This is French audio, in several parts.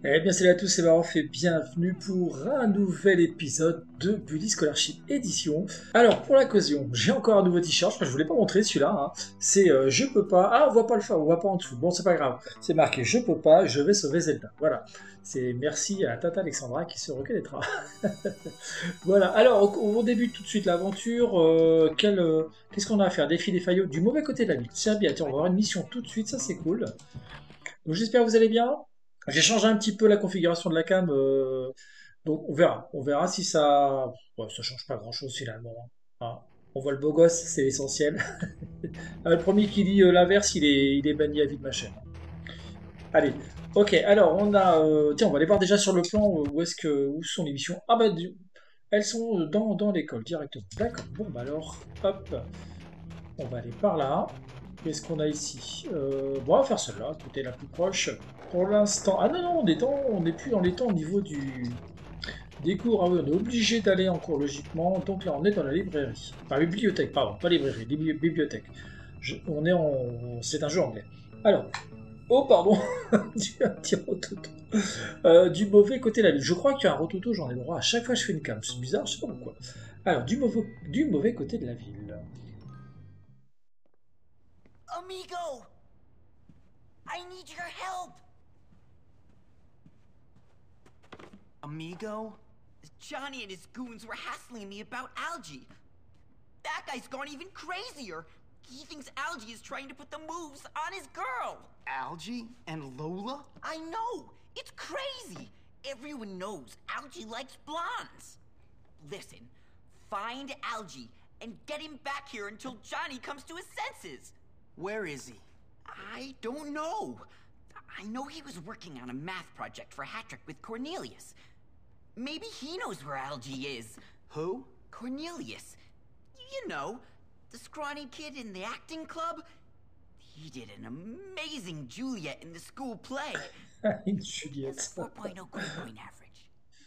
Eh bien salut à tous, c'est Barof et bienvenue pour un nouvel épisode de Bully Scholarship Edition. Alors pour l'occasion, j'ai encore un nouveau t-shirt, je voulais pas montrer celui-là, hein. C'est je peux pas, ah on voit pas le on voit pas en dessous, bon c'est pas grave, c'est marqué je peux pas, je vais sauver Zelda, voilà. C'est merci à Tata Alexandra qui se reconnaîtra. Voilà, alors on débute tout de suite l'aventure, qu'est-ce qu'on a à faire? Défi des faillots du mauvais côté de la ville, tiens bien, tiens on va avoir une mission tout de suite, ça c'est cool. Donc j'espère que vous allez bien. J'ai changé un petit peu la configuration de la cam, donc on verra. On verra si ça. Ouais, ça change pas grand-chose finalement, hein. On voit le beau gosse, c'est essentiel. Le premier qui dit l'inverse, il est banni à vie de ma chaîne. Allez, ok. Alors on a, tiens, on va aller voir déjà sur le plan où sont les missions. Ah bah elles sont dans l'école directement. D'accord. Bon bah alors, hop, on va aller par là. Qu'est-ce qu'on a ici? Bon, on va faire celle-là, écoutez, la plus proche. Pour l'instant. Ah non, non, on n'est plus dans les temps au niveau des cours. Ah oui, on est obligé d'aller en cours logiquement. Donc là, on est dans la librairie. Enfin, bibliothèque, pardon, pas librairie, bibliothèque. On est en. C'est un jeu anglais. Alors. Oh, pardon, un petit rototo. Du mauvais côté de la ville. Je crois qu'il y a un rototo, j'en ai le droit à chaque fois que je fais une cam. C'est bizarre, je sais pas pourquoi. Alors, du mauvais côté de la ville. Amigo! I need your help! Amigo? Johnny and his goons were hassling me about Algie. That guy's gone even crazier. He thinks Algie is trying to put the moves on his girl. Algie and Lola? I know! It's crazy! Everyone knows Algie likes blondes. Listen, find Algie and get him back here until Johnny comes to his senses. Where is he? I don't know. I know he was working on a math project for Hattrick with Cornelius. Maybe he knows where Algie is. Who? Cornelius. You know, the scrawny kid in the acting club. He did an amazing Juliet in the school play. Une Has Juliette. a 4.0 grade point average.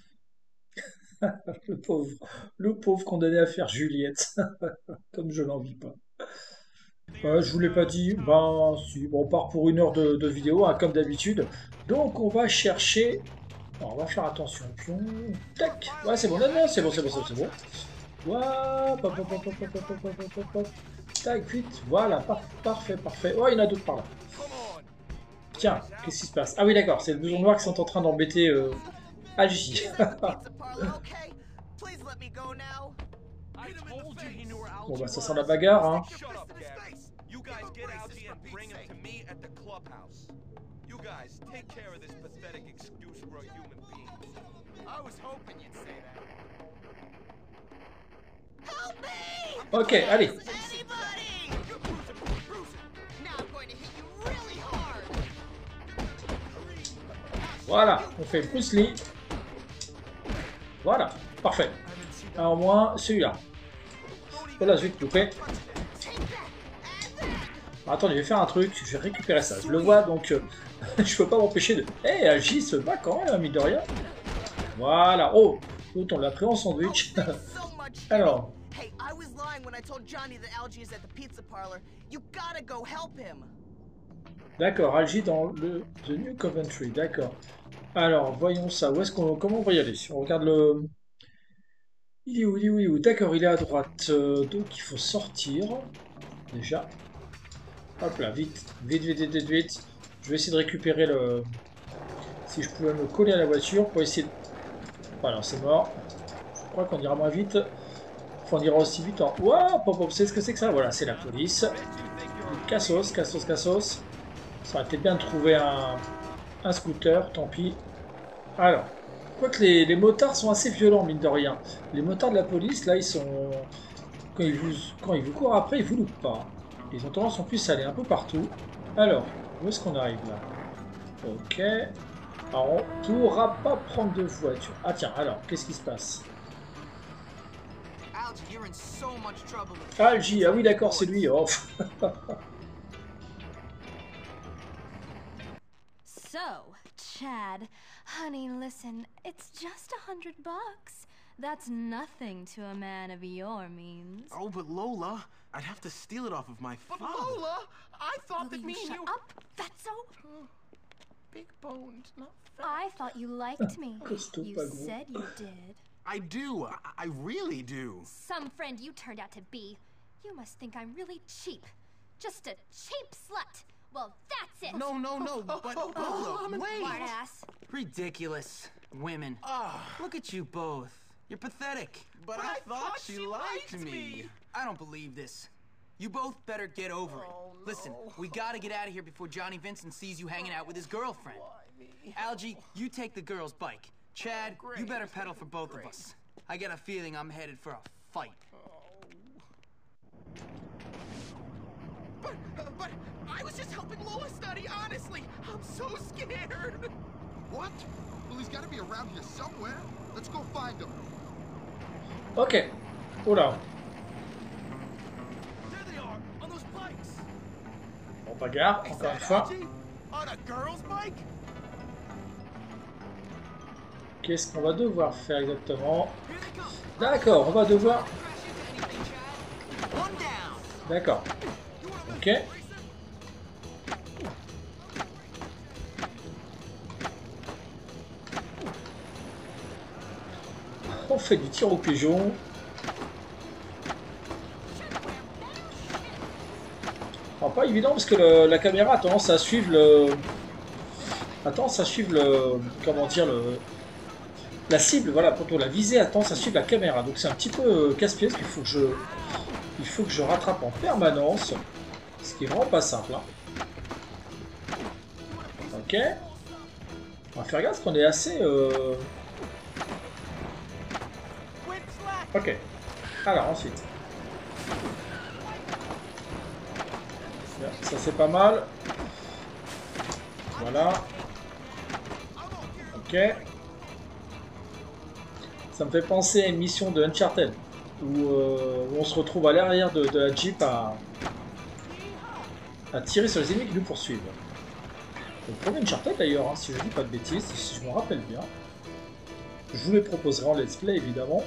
Le pauvre, le pauvre condamné à faire Juliette, comme je l'envie pas. Je vous l'ai pas dit, ben si, bon, on part pour une heure de vidéo, hein, comme d'habitude. Donc on va chercher, alors, on va faire attention, pion, tac, ouais c'est bon, non, non, c'est bon, c'est bon, c'est bon. Voilà, pop, pop, pop, pop, pop, pop, pop, pop, pop, pop. Tac, vite, voilà, parfait, parfait. Oh, il y en a d'autres par là. Tiens, qu'est-ce qui se passe? Ah oui, d'accord, c'est le blouson noir qui sont en train d'embêter Algie. Okay, please let me go now. Bon bah ça sent la bagarre, hein. Shut up, Gary. You guys get Algie and bring him to me at the clubhouse. You guys take care of this pathetic excuse for a human being. I was hoping you'd say that. Help me! Ok, allez. Anybody! You're bruising. Now I'm going to hit you really hard. Voilà, on fait Bruce Lee. Voilà, parfait. Alors moi, celui-là. Voilà, je vais te couper. Attendez, je vais faire un truc, je vais récupérer ça. Je le vois, donc je peux pas m'empêcher de... Eh, Algie se bat quand même, mine de rien. Voilà, oh, on l'a pris en sandwich. Alors, Hey, I was lying when I told Johnny that Algie is at the pizza parlor. You gotta go help him. d'accord, Algie dans le The New Coventry, d'accord. Alors, voyons ça, où est-ce qu'on... Comment on va y aller? On regarde le... Il est où, il est où, il est où? D'accord, il est à droite, donc il faut sortir, déjà. Hop là, vite, vite, vite, vite, vite, vite. Je vais essayer de récupérer le... Si je pouvais me coller à la voiture pour essayer de... Voilà, c'est mort. Je crois qu'on ira moins vite. Enfin, on ira aussi vite en... Ouah, pop, pop, c'est ce que c'est que ça? Voilà, c'est la police. Cassos, cassos, cassos. Ça aurait été bien de trouver un scooter, tant pis. Alors, quoique les motards sont assez violents, mine de rien. Les motards de la police, là, ils sont... Quand ils vous courent après, ils vous loupent pas. Ils ont tendance en plus à aller un peu partout. Alors, où est-ce qu'on arrive là? Ok. Alors, on pourra pas prendre de voiture. Ah tiens, alors, qu'est-ce qui se passe? Algie, you're in so much trouble. Algie, ah oui d'accord, c'est lui. Oh. So, Chad, honey, listen, it's just $100. That's nothing to a man of your means. Oh, but Lola, I'd have to steal it off of my But father. Lola, I thought Will that you me and shut you... up, Fatso? big boned, not fat. I thought you liked me. Costaud, You pas gros. said you did. I do. I really do. Some friend you turned out to be. You must think I'm really cheap. Just a cheap slut. Well, that's it. No, but Lola, wait. Smartass. Ridiculous. Women. Look at you both. You're pathetic. But I thought she liked me. I don't believe this. You both better get over it. Listen, we gotta get out of here before Johnny Vincent sees you hanging out with his girlfriend. Algie, you take the girl's bike. Chad, you better pedal for both of us. I get a feeling I'm headed for a fight. But I was just helping Lola study, honestly. I'm so scared. What? Well, he's got to be around here somewhere. Let's go find him. Ok. Oula. There they are, on those bikes. Bon, bagarre, encore une fois. On a girl's bike? Qu'est-ce qu'on va devoir faire exactement? D'accord, on va devoir... D'accord. Ok. On fait du tir au pigeon. Alors, pas évident parce que la caméra a tendance à suivre le... Comment dire, la cible, voilà, plutôt la visée a tendance à suivre la caméra. Donc c'est un petit peu casse-pied parce qu'il faut que je rattrape en permanence. Ce qui est vraiment pas simple. Hein. Ok. On va faire gaffe parce qu'on est assez... Ok. Alors ensuite. Ça c'est pas mal. Voilà. Ok. Ça me fait penser à une mission de Uncharted où on se retrouve à l'arrière de la Jeep à tirer sur les ennemis qui nous poursuivent. Le premier Uncharted d'ailleurs, hein, si je dis pas de bêtises, si je me rappelle bien. Je vous les proposerai en let's play évidemment.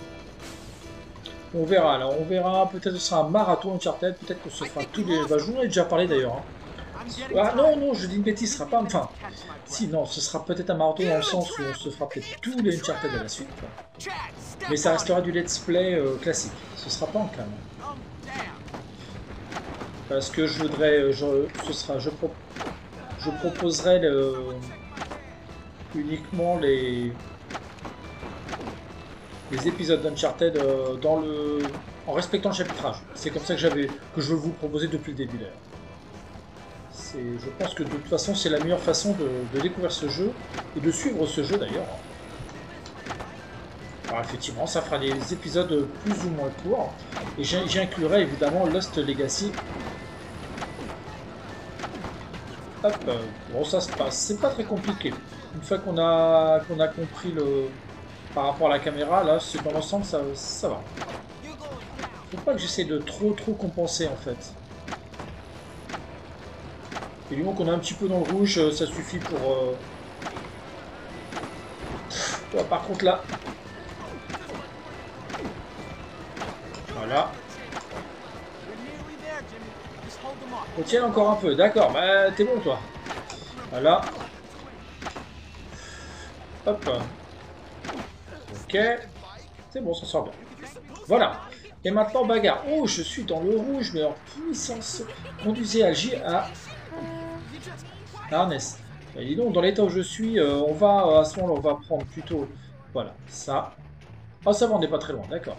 On verra, alors on verra, peut-être ce sera un marathon Uncharted, peut-être qu'on se fera tous les... Bah, je vous en ai déjà parlé d'ailleurs. Hein. Ah non, je dis une bêtise, ce sera pas... Enfin, si, non, ce sera peut-être un marathon dans le sens où on se fera peut-être tous les Uncharted à la suite. Mais ça restera du let's play classique, ce sera pas en cam. Parce que je voudrais... je proposerai uniquement les épisodes d'Uncharted en respectant le chapitrage. C'est comme ça que je veux vous proposer depuis le début d'ailleurs. Je pense que de toute façon c'est la meilleure façon de découvrir ce jeu et de suivre ce jeu d'ailleurs. Alors effectivement ça fera des épisodes plus ou moins courts et j'y inclurai évidemment Lost Legacy. Hop, bon ça se passe, c'est pas très compliqué. Une fois qu'on a compris par rapport à la caméra, là, c'est dans l'ensemble, ça va. Faut pas que j'essaie de trop compenser, en fait. Et du moment qu'on est un petit peu dans le rouge, ça suffit pour... Ouais, par contre, là... Voilà. On tient encore un peu, d'accord, bah t'es bon, toi. Voilà. Hop. Ok, c'est bon, ça sort bien. Voilà. Et maintenant, bagarre. Oh, je suis dans le rouge, mais en puissance. Conduisez Algie à Harness. Et dis donc, dans l'état où je suis, on va, à ce moment-là, on va prendre plutôt... Voilà, ça. Ah, ça va, on n'est pas très loin, d'accord.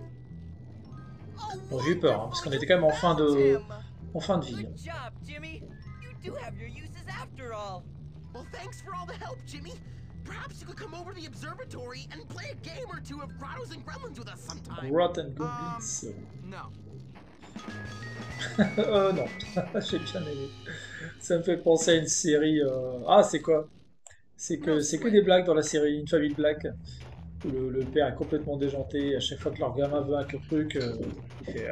Bon, j'ai eu peur, hein, parce qu'on était quand même en fin de vie. Perhaps you could come over to the observatory and play a game or two of Grottos and Gremlins with us sometime. Grot and Goblins. No. Non, j'ai bien aimé. Ça me fait penser à une série... Ah, c'est quoi? C'est que des blagues dans la série Une famille de blagues. Où le père est complètement déjanté. À chaque fois que leur gamin veut un truc, il fait...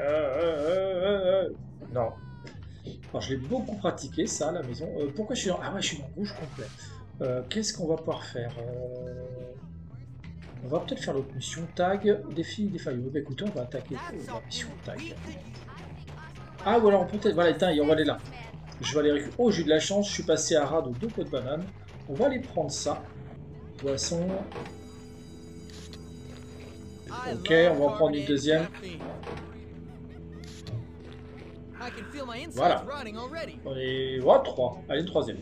Non. Alors, je l'ai beaucoup pratiqué, ça, à la maison. Pourquoi je suis dans... Ah ouais, je suis dans le rouge complet. Qu'est-ce qu'on va pouvoir faire? On va peut-être faire l'autre mission tag, défi, défaillot. Bah écoutez, on va attaquer la mission tag. Ah ou alors peut-être, voilà, on va aller là. Je vais aller récupérer. Oh, j'ai eu de la chance, je suis passé à ras de 2 pots de banane. On va aller prendre ça. Boisson. Ok, on va en prendre une deuxième. Voilà. On est... Oh, 3. Allez, une troisième.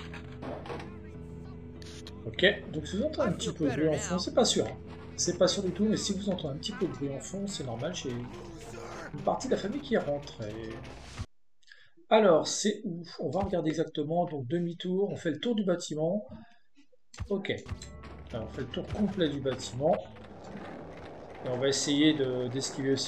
Ok, donc si vous entendez un petit peu de bruit en fond, c'est pas sûr. C'est pas sûr du tout, mais si vous entendez un petit peu de bruit en fond, c'est normal, j'ai une partie de la famille qui est rentrée. Alors, c'est où? On va regarder exactement, donc demi-tour, on fait le tour du bâtiment. Ok, alors, on fait le tour complet du bâtiment. Et on va essayer d'esquiver aussi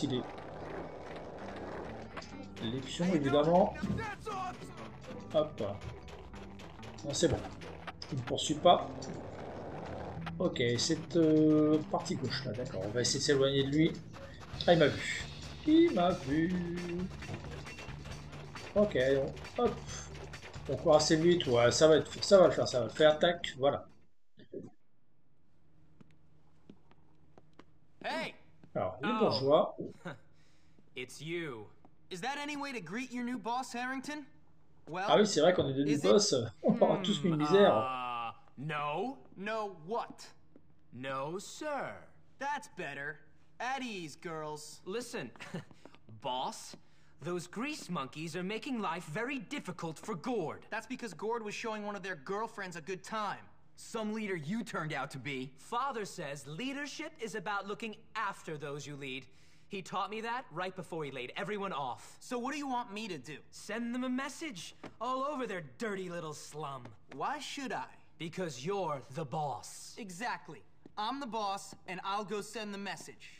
les pions, évidemment. Hop. Non, c'est bon. Il ne poursuit pas. Ok, cette partie gauche là, d'accord. On va essayer de s'éloigner de lui. Ah, il m'a vu. Il m'a vu. Ok, hop. On court assez vite. Ouais, ça va le faire, ça va le faire. Tac, voilà. Hey! Alors, les bourgeois. It's you. Is that any way to greet your new boss, Harrington? Well, ah oui, c'est vrai qu'on est devenu boss. On aura tous une misère. No. No what? No, sir. That's better. At ease, girls. Listen, boss, those grease monkeys are making life very difficult for Gord. That's because Gord was showing one of their girlfriends a good time. Some leader you turned out to be. Father says leadership is about looking after those you lead. He taught me that right before he laid everyone off. So what do you want me to do? Send them a message all over their dirty little slum. Why should I? Because you're the boss. Exactly. I'm the boss, and I'll go send the message.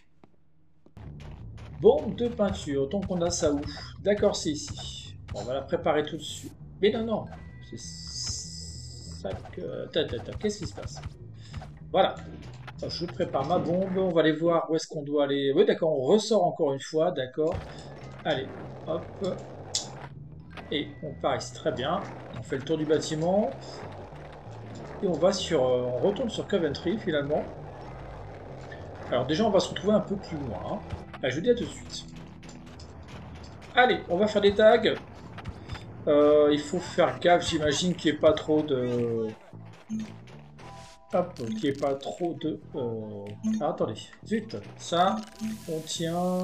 Bombe de peinture, donc on a ça où? D'accord, c'est ici. Bon, on va la préparer tout de suite. Mais non, c'est ça que... Qu'est-ce qui se passe? Voilà. Je prépare ma bombe, on va aller voir où est-ce qu'on doit aller. Oui, d'accord, on ressort encore une fois, d'accord. Allez, hop. Et on part ici, très bien. On fait le tour du bâtiment. Et on va sur... on retourne sur Coventry, finalement. Alors déjà, on va se retrouver un peu plus loin. Hein. Allez, je vous dis à tout de suite. Allez, on va faire des tags. Il faut faire gaffe, j'imagine, qu'il n'y ait pas trop de... Hop, qu'il n'y ait pas trop de... Ah, attendez, zut, ça, on tient...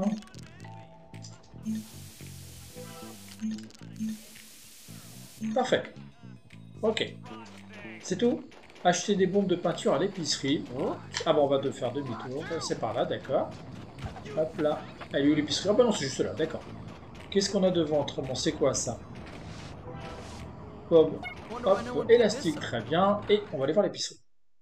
Parfait. Ok. C'est tout. Acheter des bombes de peinture à l'épicerie. Ah bon, on va devoir faire demi-tour. C'est par là, d'accord. Hop là. Elle est où l'épicerie? Ah bah non, c'est juste là, d'accord. Qu'est-ce qu'on a devant autrement? C'est quoi ça? Hop, élastique, très bien. Et on va aller voir l'épicerie.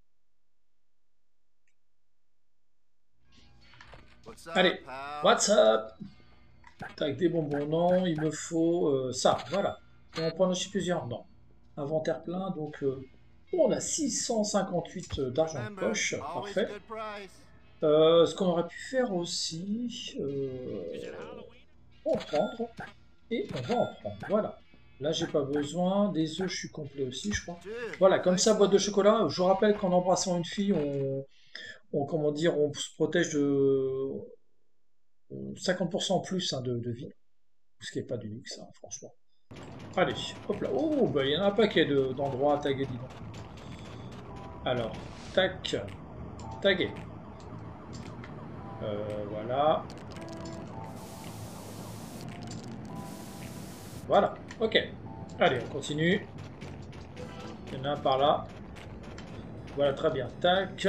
Allez, what's up? Avec des bonbons, non, il me faut ça, voilà. On va prendre aussi plusieurs, non. Inventaire plein, donc on a 658 d'argent de poche, parfait. Ce qu'on aurait pu faire aussi, en prendre, et on va en prendre, voilà. Là, j'ai pas besoin, des œufs, je suis complet aussi, je crois. Voilà, comme ça, boîte de chocolat, je vous rappelle qu'en embrassant une fille, comment dire, on se protège de 50% en plus hein, de vie. Ce qui n'est pas du luxe, hein, franchement. Allez, hop là. Oh, bah il y en a un paquet d'endroits à taguer, dis donc. Alors, tac, taguer. Voilà. Voilà, ok. Allez, on continue. Il y en a un par là. Voilà, très bien. Tac.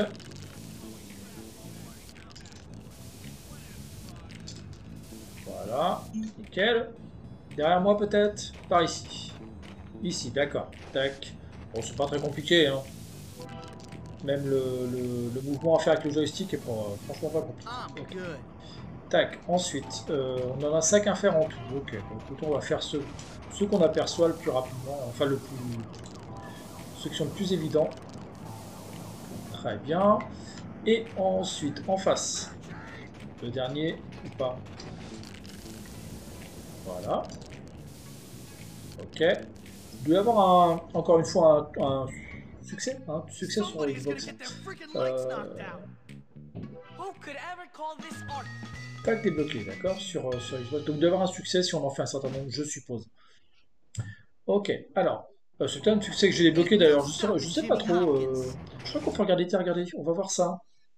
Voilà, nickel. Derrière moi peut-être? Par ici. Ici, d'accord. Tac. Bon, c'est pas très compliqué, hein. Même le mouvement à faire avec le joystick est franchement pas compliqué. Okay. Tac, ensuite, on en a 5 à faire en tout. Ok, donc écoute, on va faire ceux qu'on aperçoit le plus rapidement, enfin ceux qui sont le plus évidents. Très bien. Et ensuite, en face, le dernier, ou pas? Voilà. Ok. Il doit y avoir encore une fois un succès, hein, succès sur Xbox. Pack débloqué, d'accord, sur Xbox. Donc il doit y avoir un succès si on en fait un certain nombre, je suppose. Ok, alors, C'est un succès que j'ai débloqué d'ailleurs, je sais pas trop. Je crois qu'on peut regarder, tiens, regardez, on va voir ça.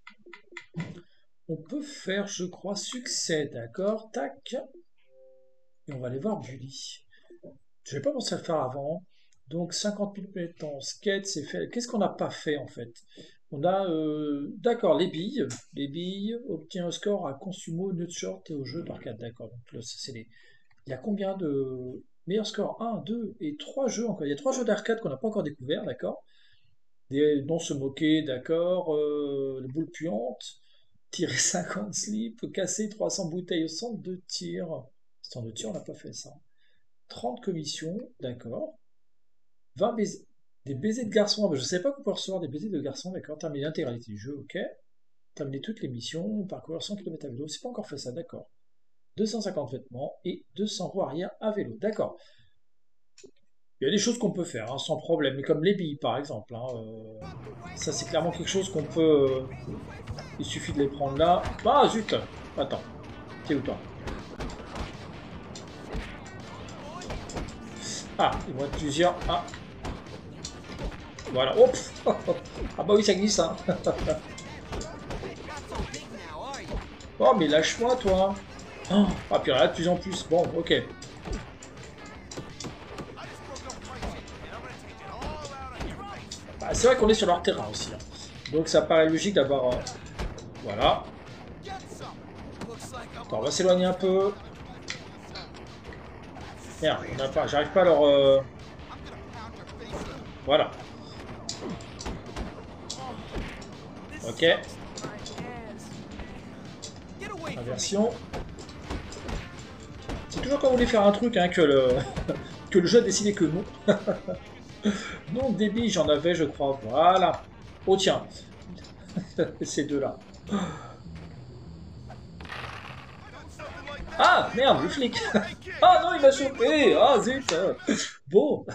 On peut faire, je crois, succès, d'accord, tac. Et on va aller voir Bully. Je n'avais pas pensé à le faire avant. Donc 50 000 pétances, quête, c'est fait. Qu'est-ce qu'on n'a pas fait en fait? On a, d'accord, les billes. Les billes, obtient un score à Consumo, Nutshort et au jeu d'arcade, d'accord. Donc là, c'est les... Il y a combien de meilleurs scores? 1, 2 et 3 jeux encore. Il y a 3 jeux d'arcade qu'on n'a pas encore découvert, d'accord. Des non se moquer, d'accord. Les boules puantes. Tirer 50 slips, casser 300 bouteilles au centre de tir. Centre de tir, on n'a pas fait ça. 30 commissions, d'accord. 20 baisers. Des baisers de garçons. Ah bah, je ne savais pas qu'on pouvait recevoir des baisers de garçons, d'accord. Terminer l'intégralité du jeu, ok. Terminer toutes les missions, parcourir 100 km à vélo. C'est pas encore fait ça, d'accord. 250 vêtements et 200 roues arrière à vélo, d'accord. Il y a des choses qu'on peut faire, hein, sans problème, mais comme les billes par exemple. Hein, ça c'est clairement quelque chose qu'on peut... il suffit de les prendre là. Ah zut. Attends. T'es où toi? Ah, il vont être plusieurs. Ah. Voilà. Hop. Ah bah oui, ça glisse, hein. Oh, mais lâche-moi, toi. Oh. Ah, puis là, de plus en plus. Bon, ok. Ah, c'est vrai qu'on est sur leur terrain aussi. Hein. Donc ça paraît logique d'avoir... Voilà. Attends, on va s'éloigner un peu. Merde, j'arrive pas à leur... Voilà. Ok. Inversion. C'est toujours quand vous voulez faire un truc hein, que le jeu a décidé que non. Non, débit, j'en avais, je crois. Voilà. Oh tiens. Ces deux-là. Ah, merde, le flic. Ah non, il m'a chopé. Ah, zut. Bon.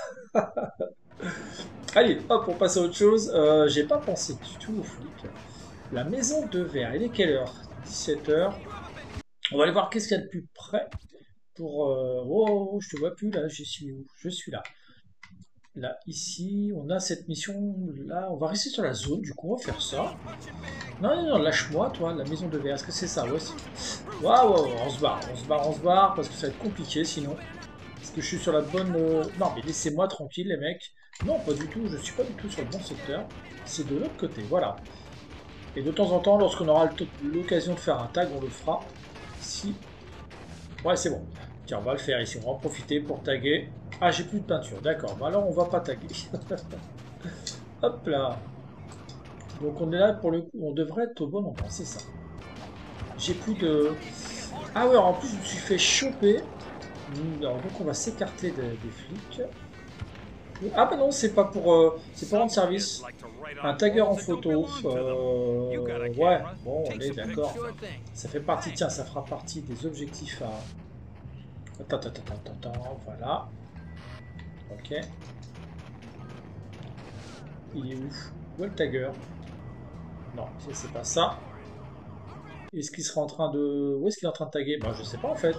Allez, hop, on passe à autre chose. J'ai pas pensé du tout au flic. La maison de verre, il est quelle heure? 17h. On va aller voir qu'est-ce qu'il y a de plus près. Pour... Oh, je te vois plus là, je suis où? Je suis là. Là, ici, on a cette mission, là, on va rester sur la zone, du coup, on va faire ça. Non, non, non, lâche-moi, toi, la maison de verre, est-ce que c'est ça? Ouais, waouh, on se barre, parce que ça va être compliqué, sinon. Est-ce que je suis sur la bonne... Non, mais laissez-moi tranquille, les mecs. Non, pas du tout, je suis pas du tout sur le bon secteur. C'est de l'autre côté, voilà. Et de temps en temps, lorsqu'on aura l'occasion de faire un tag, on le fera. Si... Ouais, c'est bon. Tiens, on va le faire ici, on va en profiter pour taguer. Ah, j'ai plus de peinture, d'accord. Bah alors, on va pas taguer. Hop là. Donc, on est là pour le coup. On devrait être au bon endroit, c'est ça. J'ai plus de... Ah ouais, en plus, je me suis fait choper. Alors, donc, on va s'écarter des flics. Ah bah non, c'est pas pour rendre service. Un tagger en photo. Ouais, bon, on est d'accord. Ça fait partie, tiens, ça fera partie des objectifs à... Attends, voilà. Ok. Il est où? Où est le tagger? Non, c'est pas ça. Est-ce qu'il sera en train de... Où est-ce qu'il est en train de taguer? Bah je sais pas en fait.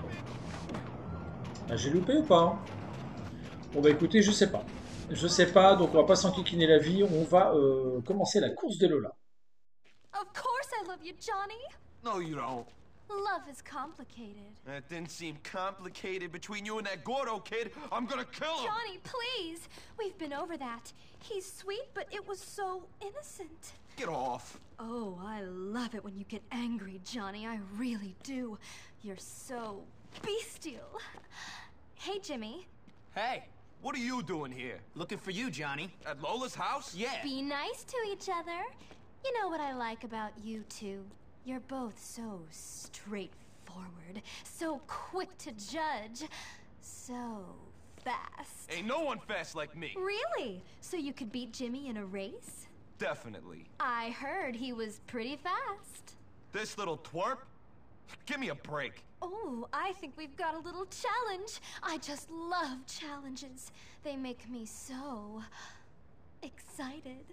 Bah, j'ai loupé ou pas? Bon bah écoutez, je sais pas. Je sais pas, donc on va pas s'enquiquiner la vie. On va commencer la course de Lola. Of course I love you, Johnny. No, you don't. Love is complicated. That didn't seem complicated between you and that Gordo kid. I'm gonna kill him. Johnny, please! We've been over that. He's sweet, but it was so innocent. Get off. Oh, I love it when you get angry, Johnny. I really do. You're so bestial. Hey, Jimmy. Hey, What are you doing here? looking for you, Johnny. At Lola's house? Yeah. Be nice to each other. You know what I like about you two? You're both so straightforward, so quick to judge, so fast. Ain't no one fast like me. Really? So you could beat Jimmy in a race? Definitely. I heard he was pretty fast. This little twerp? Give me a break. Oh, I think we've got a little challenge. I just love challenges. They make me so excited.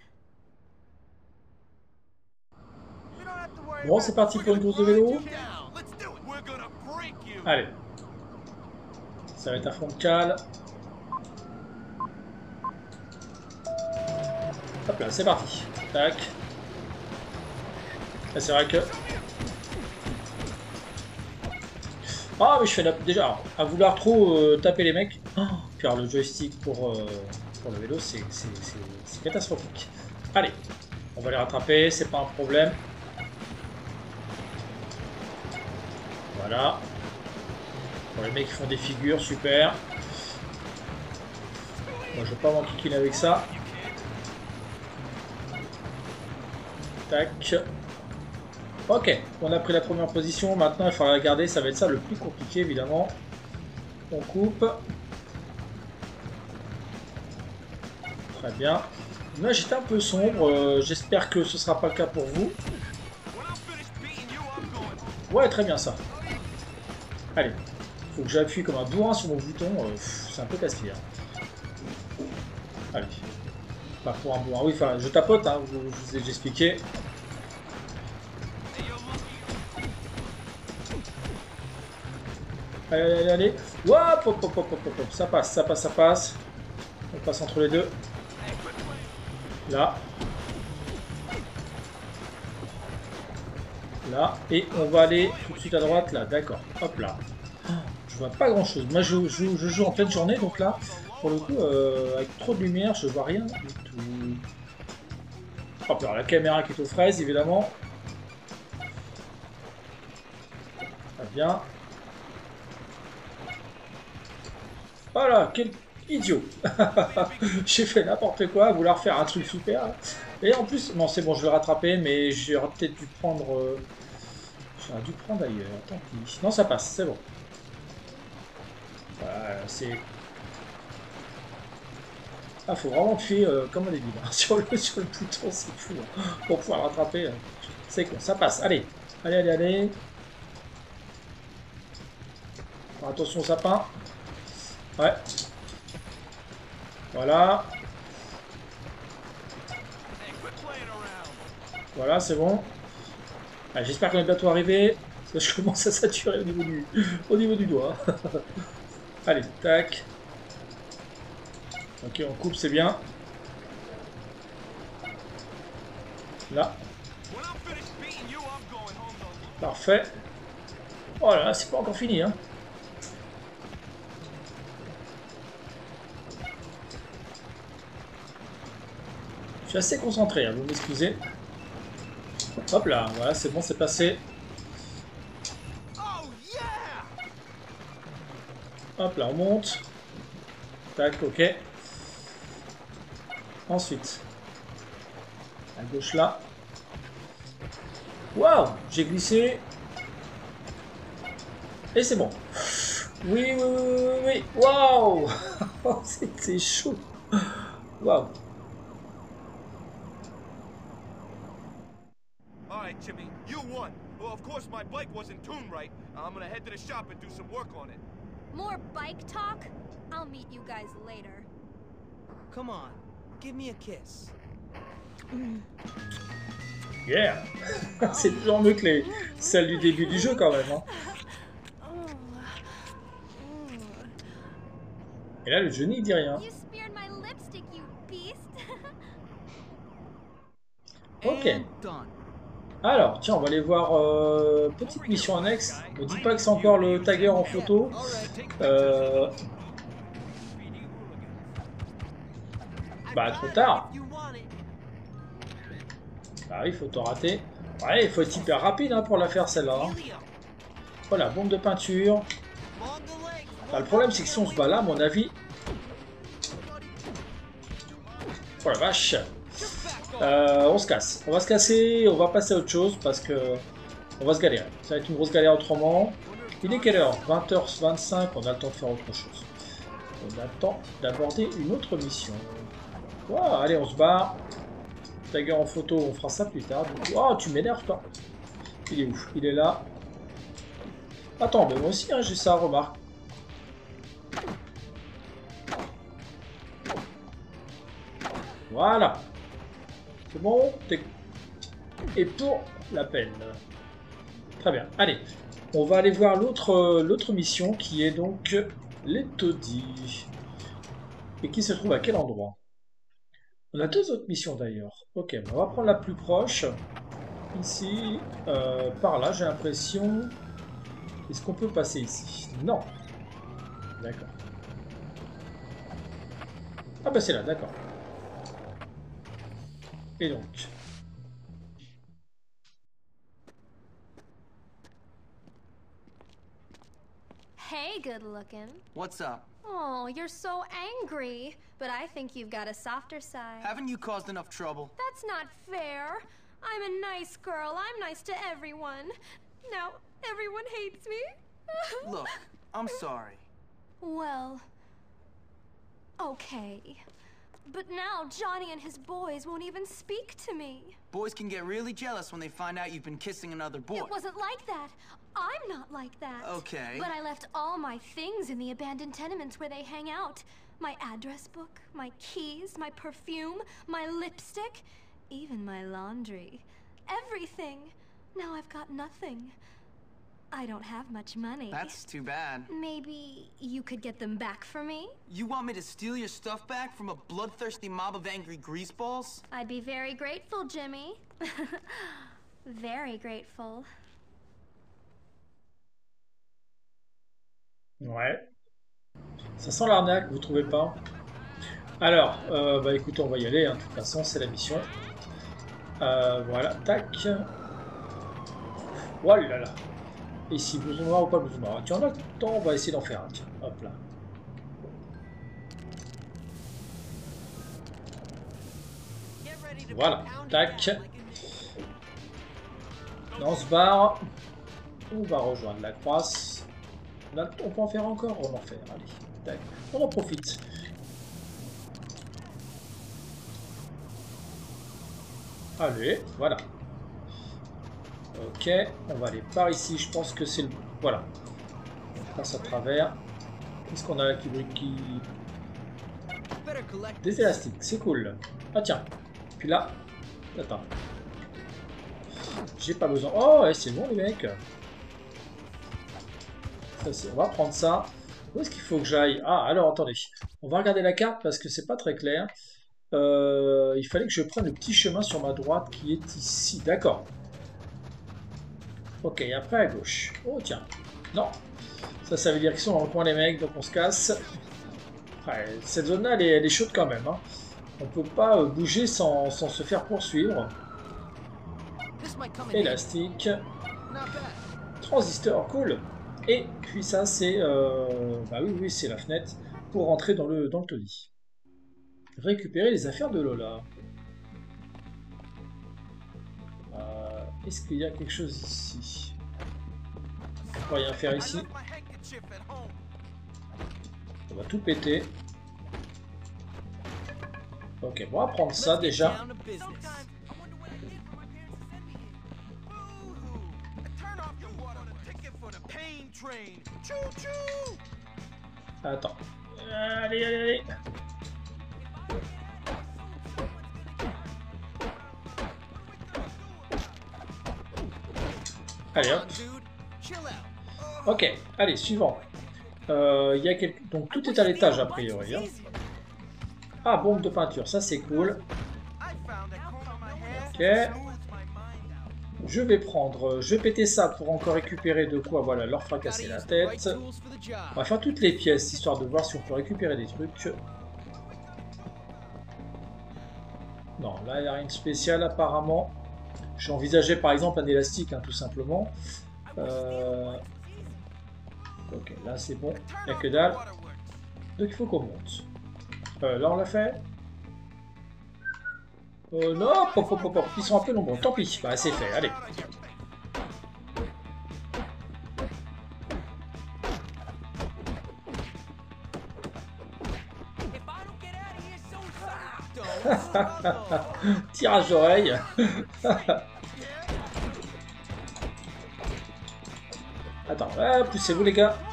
Bon, c'est parti pour une course de vélo. Allez. Ça va être à fond de cale. Hop là, c'est parti. Tac. Là, c'est vrai que... Ah, mais je fais déjà, à vouloir trop taper les mecs. Oh, puis alors, le joystick pour le vélo, c'est catastrophique. Allez, on va les rattraper, c'est pas un problème. Voilà. Bon, les mecs font des figures, super. Moi, je vais pas m'enquiquiner avec ça. Tac. Ok, on a pris la première position. Maintenant, il faudra la garder. Ça va être ça le plus compliqué, évidemment. On coupe. Très bien. L'image est un peu sombre. J'espère que ce sera pas le cas pour vous. Ouais, très bien ça. Allez. Faut que j'appuie comme un bourrin sur mon bouton. C'est un peu casse-pied. Allez. Pas pour un bourrin. Oui, enfin, je tapote. Hein, je vous ai déjà expliqué. Allez, allez, allez. Hop, hop, hop, hop, hop, hop. Ça passe, ça passe, ça passe. On passe entre les deux. Là. Là. Et on va aller tout de suite à droite, là. D'accord. Hop là. Je vois pas grand chose. Moi, je joue en pleine journée, donc là, pour le coup, avec trop de lumière, je vois rien du tout. Hop là, la caméra qui est aux fraises, évidemment. Très bien. Voilà, quel idiot. J'ai fait n'importe quoi, à vouloir faire un truc super. Et en plus, non c'est bon, je vais rattraper, mais j'aurais peut-être dû prendre... J'aurais dû prendre ailleurs, tant pis. Non, ça passe, c'est bon. Voilà, c'est... Ah, faut vraiment appuyer comme un débile. Hein. Sur le bouton, c'est fou. Hein. Pour pouvoir rattraper. C'est con, ça passe. Allez, allez, allez, allez. Attention au sapin. Ouais. Voilà. Voilà, c'est bon. J'espère qu'on est bientôt arrivé. Parce que je commence à saturer au niveau du doigt. Allez, tac. Ok, on coupe, c'est bien. Là. Parfait. Oh là là, c'est pas encore fini, hein. Je suis assez concentré, hein, vous m'excusez. Hop là, voilà, c'est bon, c'est passé. Hop là, on monte. Tac, ok. Ensuite, à gauche là. Waouh, j'ai glissé. Et c'est bon. Oui, oui, oui, oui, oui. Waouh. C'était chaud. Waouh. Alright, Jimmy, you won. Well, of course my bike wasn't tuned right. I'm gonna head to the shop and do some work on it. More bike talk? I'll meet you guys later. Come on, give me a kiss. Yeah. C'est toujours mieux que celle du début du jeu quand même. Hein. Et là, le jeu n'y dit rien. Ok. Alors, tiens, on va aller voir petite mission annexe. Ne dis pas que c'est encore le tagger en photo. Bah, trop tard. Bah oui, photo ratée. Ouais, il faut être hyper rapide hein, pour la faire celle-là. Hein. Voilà, bombe de peinture. Bah, le problème, c'est que si on se bat là, à mon avis... Oh la vache. On se casse. On va se casser, on va passer à autre chose parce que on va se galérer. Ça va être une grosse galère autrement. Il est quelle heure? 20h25, on a le temps de faire autre chose. On a le temps d'aborder une autre mission. Wow, allez, on se barre. Tagger en photo, on fera ça plus tard. Oh, tu m'énerves toi. Il est où? Il est là. Attends, mais moi aussi, hein, j'ai ça, remarque. Voilà. C'est bon, et pour la peine. Très bien. Allez, on va aller voir l'autre mission qui est donc les taudis. Et qui se trouve à quel endroit? On a 2 autres missions d'ailleurs. Ok, on va prendre la plus proche. Ici, par là, j'ai l'impression... Est-ce qu'on peut passer ici? Non. D'accord. Ah bah c'est là, d'accord. Et donc... Hey, good looking. What's up? Oh, you're so angry. But I think you've got a softer side. Haven't you caused enough trouble? That's not fair. I'm a nice girl. I'm nice to everyone. Now, everyone hates me. Look, I'm sorry. Well, okay. But now Johnny and his boys won't even speak to me. Boys can get really jealous when they find out you've been kissing another boy. It wasn't like that. I'm not like that. Okay. But I left all my things in the abandoned tenements where they hang out. My address book, my keys, my perfume, my lipstick, even my laundry. Everything. Now I've got nothing. I don't have much money. That's too bad. Maybe you could get them back for me? You want me to steal your stuff back from a bloodthirsty mob of angry greaseballs? I'd be very grateful, Jimmy. Very grateful. Ouais. Ça sent l'arnaque, vous trouvez pas? Alors, bah écoutez, on va y aller, hein. De toute façon, c'est la mission. Voilà, tac. Oh là là. Ici, blouson noir ou pas blouson noir? Tiens, on a le temps, on va essayer d'en faire un. Tiens, hop là. Voilà, tac. Dans ce bar, on va rejoindre la croisse. On peut en faire encore? On en fait, allez. Tac. On en profite. Allez, voilà. Ok, on va aller par ici. Je pense que c'est le... Voilà. On passe à travers. Qu'est-ce qu'on a là qui brille qui... Des élastiques, c'est cool. Ah tiens. Puis là... Attends. J'ai pas besoin... Oh, ouais, c'est bon les mecs. On va prendre ça. Où est-ce qu'il faut que j'aille? Ah, alors attendez. On va regarder la carte parce que c'est pas très clair. Il fallait que je prenne le petit chemin sur ma droite qui est ici. D'accord. Ok, après à gauche. Oh tiens. Non. Ça veut dire qu'ils sont dans le coin les mecs, donc on se casse. Ouais, cette zone-là, elle est chaude quand même. Hein. On peut pas bouger sans se faire poursuivre. Élastique. Transistor, cool. Et puis ça, c'est... Bah oui, c'est la fenêtre pour rentrer dans le taudis. Récupérer les affaires de Lola. Est-ce qu'il y a quelque chose ici? On peut rien faire ici. On va tout péter. Ok, bon, on va prendre ça déjà. Attends. Allez. Allez hop. Ok, allez, suivant. Y a quelque... Donc tout est à l'étage a priori. Hein. Ah, bombe de peinture, ça c'est cool. Ok. Je vais péter ça pour encore récupérer de quoi, voilà, leur fracasser la tête. On va faire toutes les pièces, histoire de voir si on peut récupérer des trucs. Non, là il n'y a rien de spécial apparemment. J'ai envisagé par exemple un élastique, hein, tout simplement. Ok, là c'est bon, il n'y a que dalle. Donc il faut qu'on monte. Là on l'a fait. Non, pop, ils sont un peu nombreux, tant pis, bah c'est fait, allez. Tirage d'oreille. Attends, poussez-vous les gars.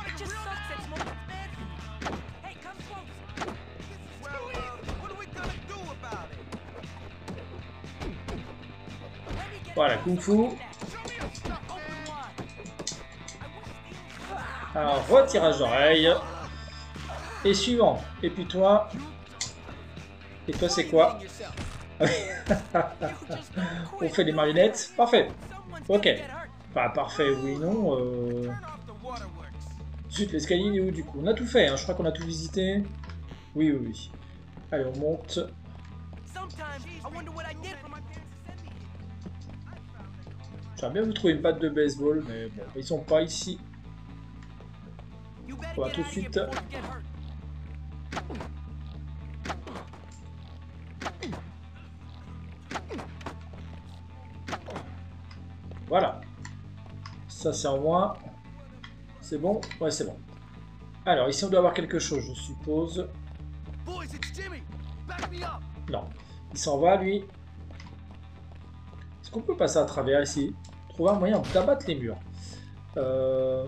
Voilà, Kung Fu. Alors, retirage d'oreille. Et suivant. Et puis toi. Et toi, c'est quoi? On fait des marionnettes. Parfait. Ok. Bah, parfait, oui, non. Zut, l'escalier, il est où, du coup? On a tout fait, hein. Je crois qu'on a tout visité. Oui, oui, oui. Allez, on monte. J'aimerais bien vous trouver une batte de baseball, mais bon, ils sont pas ici. On va tout de suite. Voilà. Ça, c'est en moins. C'est bon? Ouais, c'est bon. Alors, ici, on doit avoir quelque chose, je suppose. Non. Il s'en va, lui. Est-ce qu'on peut passer à travers ici? Trouver un moyen d'abattre les murs. On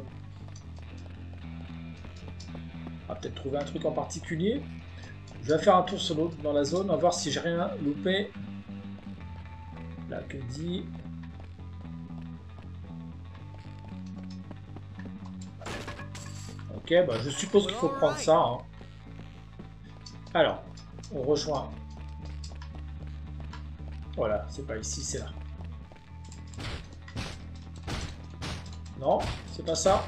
va peut-être trouver un truc en particulier. Je vais faire un tour sur l'autre dans la zone. On va voir si j'ai rien loupé. Là, que dit... Ok, bah je suppose qu'il faut prendre ça. Hein. Alors, on rejoint. Voilà, c'est pas ici, c'est là. Non, c'est pas ça.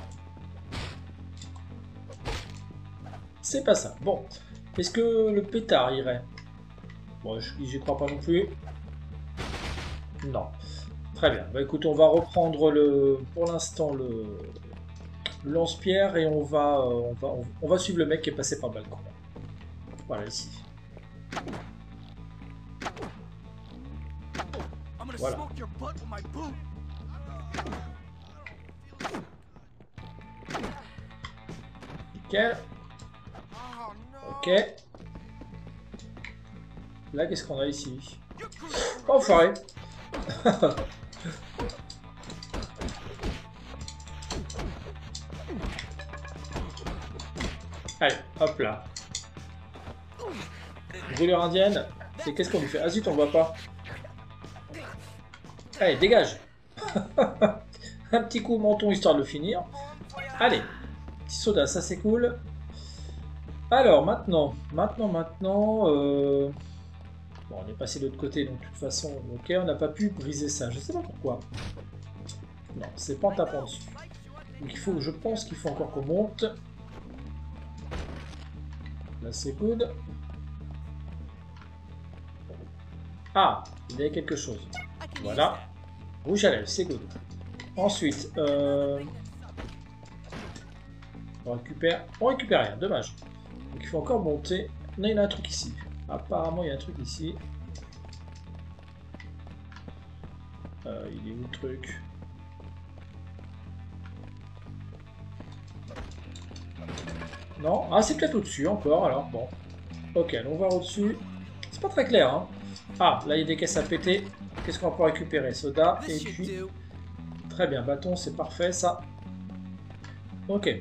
C'est pas ça. Bon, est-ce que le pétard irait? Bon, j'y crois pas non plus. Non. Très bien. Bah écoute, on va reprendre pour l'instant le lance-pierre et on va suivre le mec qui est passé par le balcon. Voilà, ici. Voilà. Nickel. Ok. Là, qu'est-ce qu'on a ici? Oh, enfoiré. Allez, hop là. Brûlure indienne. Et qu'est-ce qu'on lui fait? Ah zut, on le voit pas. Allez, dégage. Un petit coup au menton histoire de le finir. Allez. Petit soda, ça c'est cool. Alors, maintenant. Bon, on est passé de l'autre côté, donc de toute façon, ok, on n'a pas pu briser ça. Je sais pas pourquoi. Non, c'est pas en tapant dessus. Donc il faut, je pense qu'il faut encore qu'on monte. Là, c'est good. Ah, il y a quelque chose. Voilà. Rouge à lèvres, c'est good. Ensuite, on récupère rien, dommage. Donc il faut encore monter. Là, il y a un truc ici. Apparemment, il y a un truc ici. Il est où le truc? Non? Ah, c'est peut-être au-dessus encore, alors. Bon. Ok, allons voir au-dessus. C'est pas très clair, hein. Ah, là, il y a des caisses à péter. Qu'est-ce qu'on peut récupérer? Soda, et puis... Très bien, bâton, c'est parfait, ça. Ok.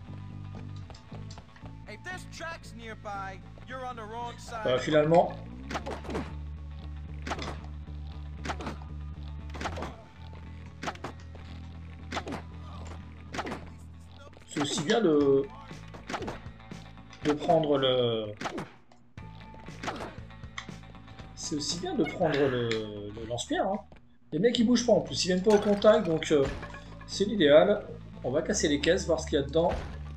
Finalement... C'est aussi bien de prendre le... C'est aussi bien de prendre le lance-pierre. Hein. Les mecs ils bougent pas en plus, ils viennent pas au contact, donc c'est l'idéal. On va casser les caisses, voir ce qu'il y a dedans.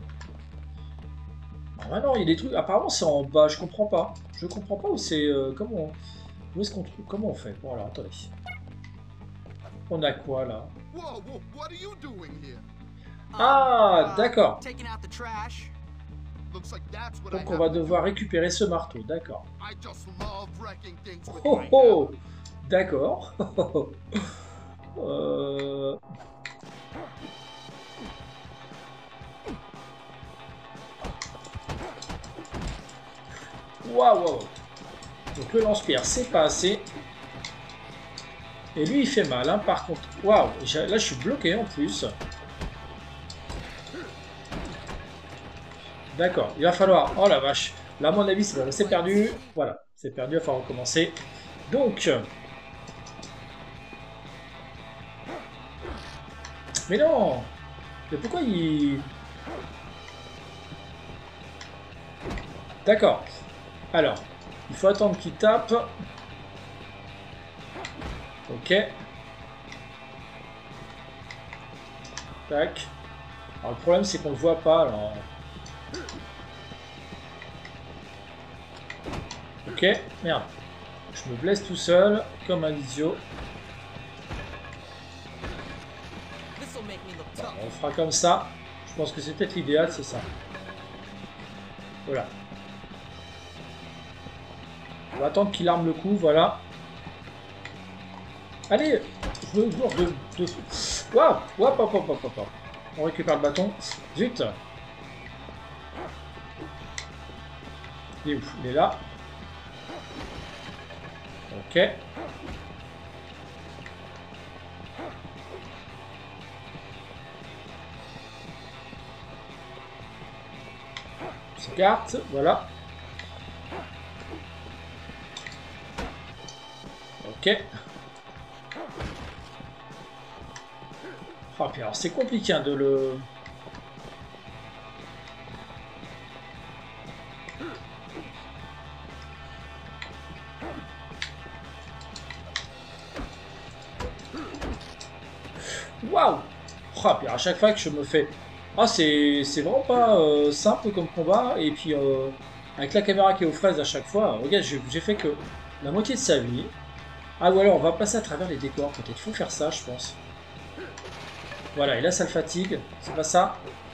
Ah non, il y a des trucs. Apparemment c'est en bas, je comprends pas. Je comprends pas où c'est. Comment où est-ce qu'on trouve? Comment on fait? Bon alors attendez. On a quoi là? Ah d'accord. Donc on va devoir récupérer ce marteau, d'accord. Oh oh, d'accord. Waouh. Donc le lance-pierre c'est pas assez. Et lui il fait mal, hein, par contre. Waouh, là je suis bloqué en plus. D'accord, il va falloir... Oh la vache. Là, à mon avis, c'est perdu. Voilà, c'est perdu, il va falloir recommencer. Donc... Mais non! Mais pourquoi il... D'accord. Alors, Il faut attendre qu'il tape. Ok. Tac. Alors le problème c'est qu'on ne le voit pas. Alors... Ok, merde. Je me blesse tout seul, comme un idiot. Bon, on fera comme ça. Je pense que c'est peut-être l'idéal, c'est ça. Voilà. On va attendre qu'il arme le coup, voilà. Allez, je me bourre de... Waouh, hop, hop, hop, hop, hop. On récupère le bâton. Zut. Il est où? Il est là. Ok. Ces cartes, voilà. Ok. Oh, puis alors c'est compliqué hein, de le... Waouh! Oh, puis à chaque fois que je me fais... Ah, c'est vraiment pas simple comme combat. Et puis, avec la caméra qui est aux fraises à chaque fois, regarde, j'ai fait que la moitié de sa vie. Ah, ou alors on va passer à travers les décors, peut-être. Faut faire ça, je pense. Voilà, et là, ça le fatigue. C'est pas ça.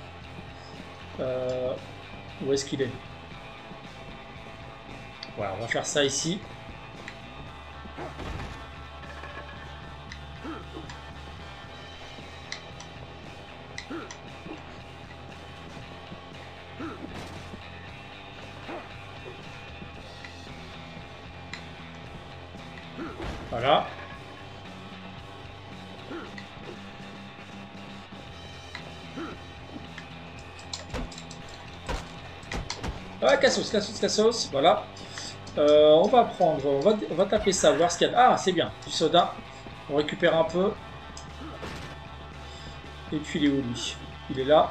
Où est-ce qu'il est? Voilà, on va faire ça ici. Voilà. Ah, Cassos, Cassos, Cassos, voilà. On va prendre, on va taper ça, voir ce qu'il y a. Ah, c'est bien, du soda. On récupère un peu. Et puis il est où lui? Il est là.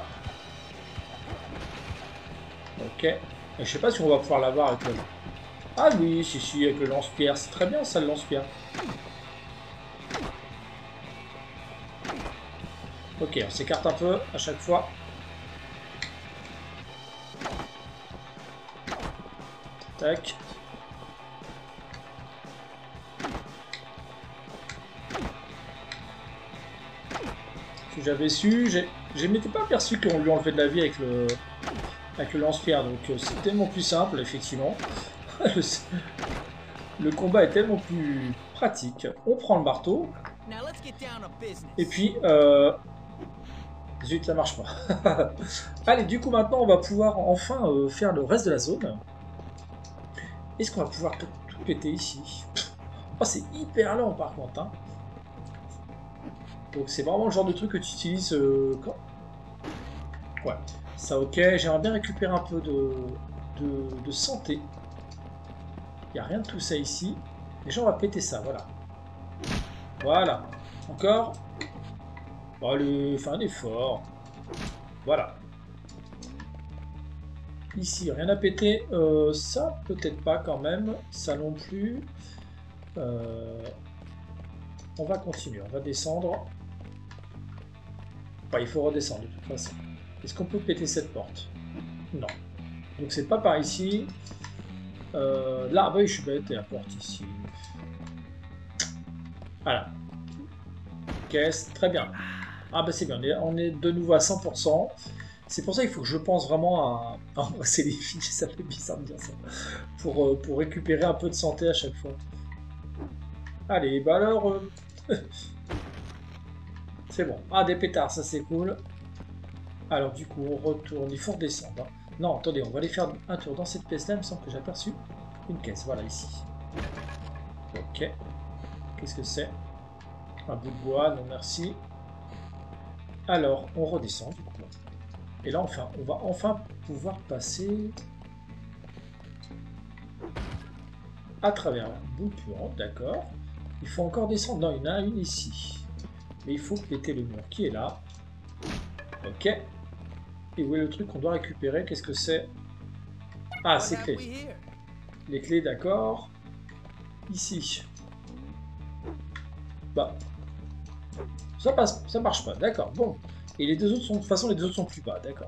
Ok. Et je sais pas si on va pouvoir l'avoir avec le... Ah oui, si, avec le lance-pierre. C'est très bien ça, le lance-pierre. Ok, on s'écarte un peu à chaque fois. Tac. Si j'avais su, je m'étais pas aperçu qu'on lui enlevait de la vie avec le lance-pierre, donc c'est tellement plus simple, effectivement. Le combat est tellement plus pratique. On prend le marteau. Et puis, zut, ça marche pas. Allez, du coup, maintenant, on va pouvoir enfin faire le reste de la zone. Est-ce qu'on va pouvoir tout péter ici? Oh, c'est hyper lent, par contre. Hein. Donc, c'est vraiment le genre de truc que tu utilises quand... Ouais, ça, ok. J'aimerais bien récupérer un peu de santé. Il n'y a rien de tout ça ici. Déjà, on va péter ça, voilà. Voilà. Encore. Allez, fais un effort. Voilà. Ici, rien à péter. Ça, peut-être pas quand même. Ça non plus. On va continuer. On va descendre. Enfin, il faut redescendre de toute façon. Est-ce qu'on peut péter cette porte? Non. Donc, c'est pas par ici. Là, bah oui, je suis bête. Et la porte ici. Voilà. Caisse. Très bien. Ah bah c'est bien, on est de nouveau à 100%. C'est pour ça qu'il faut que je pense vraiment à embrasser les filles, ça fait bizarre de dire ça. Pour récupérer un peu de santé à chaque fois. Allez, bah alors... c'est bon. Ah, des pétards, ça c'est cool. Alors du coup, on retourne, il faut redescendre. Hein. Non, attendez, on va aller faire un tour dans cette pièce-là, il me semble que j'ai aperçu une caisse, voilà, ici. Ok. Qu'est-ce que c'est? Un bout de bois, non merci. Alors, on redescend du coup. Et là, enfin, on va enfin pouvoir passer à travers la boule puante, d'accord. Il faut encore descendre. Non, il y en a une ici. Mais il faut péter le mur qui est là. Ok. Et où est le truc qu'on doit récupérer? Qu'est-ce que c'est? Ah, c'est clé. Les clés, d'accord. Ici. Bah. Ça passe, ça marche pas, d'accord. Bon. Et les deux autres sont, de toute façon, les deux autres sont plus bas, d'accord.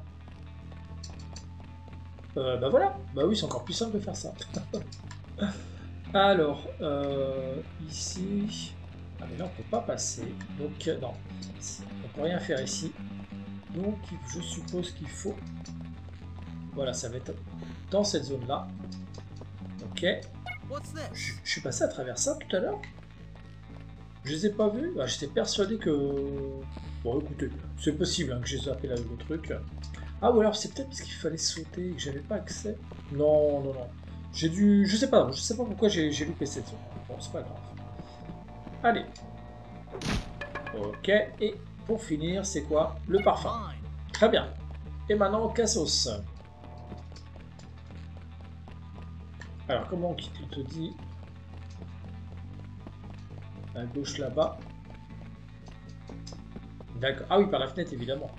Bah voilà. Bah oui, c'est encore plus simple de faire ça. Alors, ici... Ah mais là, on peut pas passer. Donc, non. On peut rien faire ici. Donc, je suppose qu'il faut... Voilà, ça va être dans cette zone-là. Ok. Je suis passé à travers ça tout à l'heure. Je les ai pas vus. Ah, j'étais persuadé que... Bon, écoutez, c'est possible hein, que j'ai zappé le truc. Ah, ou alors c'est peut-être parce qu'il fallait sauter et que j'avais pas accès. Non, non, non. J'ai dû... Je sais pas pourquoi j'ai loupé cette zone. Bon, c'est pas grave. Allez. Ok, et pour finir, c'est quoi? Le parfum. Très bien. Et maintenant, Cassos. Alors, comment on quitte? Il te dit... À gauche, là-bas. D'accord. Ah oui, par la fenêtre, évidemment.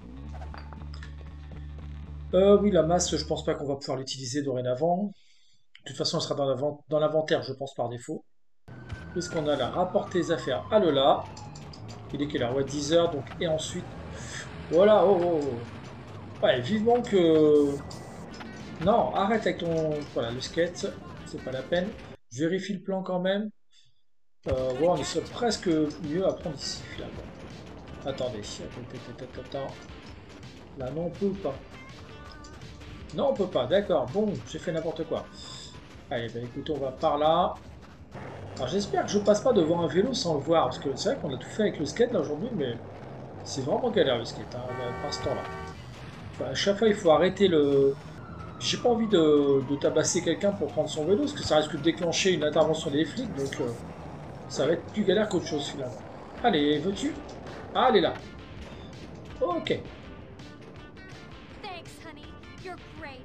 Oui, la masse, je pense pas qu'on va pouvoir l'utiliser dorénavant. De toute façon, elle sera dans l'inventaire, je pense, par défaut. Qu'est-ce qu'on a là? Rapporter les affaires à Lola. Il est quelle heure? Ouais, 10 h, donc... Et ensuite... Voilà, oh, oh, oh. Ouais, vivement que... Non, arrête avec ton... Voilà, le skate. C'est pas la peine. Je vérifie le plan quand même. Bon, on est presque mieux à prendre ici, finalement. Attendez. Attends. Là, non, on peut ou pas? Non, on peut pas. D'accord. Bon, j'ai fait n'importe quoi. Allez, bah écoutez, on va par là. Alors, j'espère que je passe pas devant un vélo sans le voir. Parce que c'est vrai qu'on a tout fait avec le skate, là, aujourd'hui, mais... C'est vraiment galère, le skate, hein, par ce temps-là. Enfin, à chaque fois, il faut arrêter le... J'ai pas envie de tabasser quelqu'un pour prendre son vélo, parce que ça risque de déclencher une intervention des flics, donc ça va être plus galère qu'autre chose finalement. Allez, veux-tu? Ah, elle est là. Ok. Thanks, honey. You're great.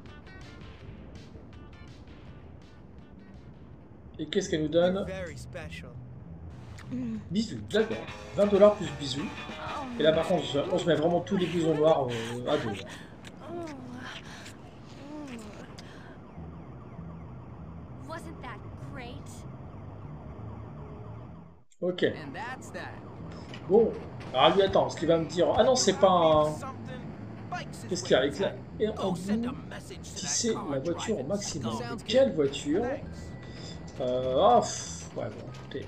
Et qu'est-ce qu'elle nous donne? Bisous, d'accord. 20 $ plus bisous. Et là par contre, on se met vraiment tous les blousons noirs à dos. Wasn't that great? Ok. Bon, alors lui attends, parce qu'il va me dire... Ah non, c'est pas un... Qu'est-ce qu'il y a avec la... Et en bout, tisser la voiture au maximum. Quelle voiture? Ah, ouais, bon, écoutez.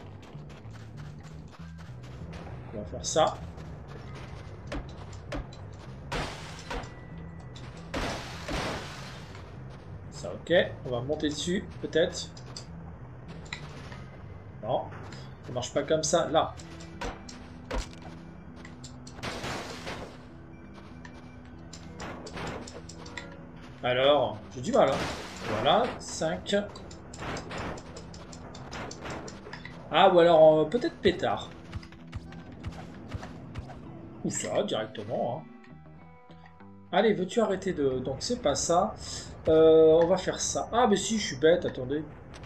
On va faire ça. Ça, ok. On va monter dessus, peut-être. Non. Ça marche pas comme ça. Là. Alors, j'ai du mal. Hein. Voilà, 5. Ah, ou alors peut-être pétard. Ou ça, directement. Hein. Allez, veux-tu arrêter de... Donc, c'est pas ça. On va faire ça. Ah, mais si, je suis bête, attendez.